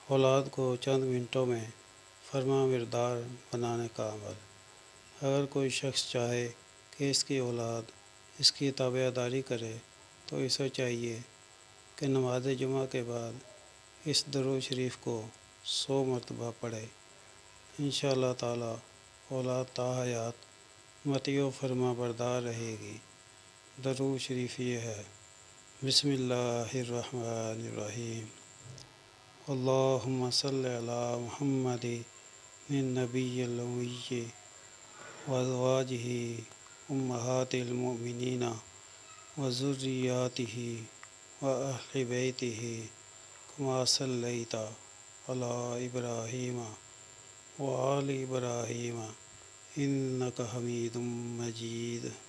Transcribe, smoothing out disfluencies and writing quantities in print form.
اولاد کو چند منٹوں میں فرما بردار بنانے کا عمل۔ اگر کوئی شخص چاہے کہ اس کی اولاد اس کی تابعداری کرے تو اسے چاہیے کہ نماز جمعہ کے بعد اس درود شریف کو 100 مرتبہ پڑھے۔ انشاءاللہ تعالی اولاد تا حیات مطیع و فرما بردار رہے گی۔ درود شریف یہ ہے: بسم اللہ الرحمن الرحیم، اللہم صلی علی محمد النبی الامی وازواجہ امہات المؤمنین وذریاتہ واہل بیتہ کما صلیت علی ابراہیم وآل ابراہیم انک حمید مجید۔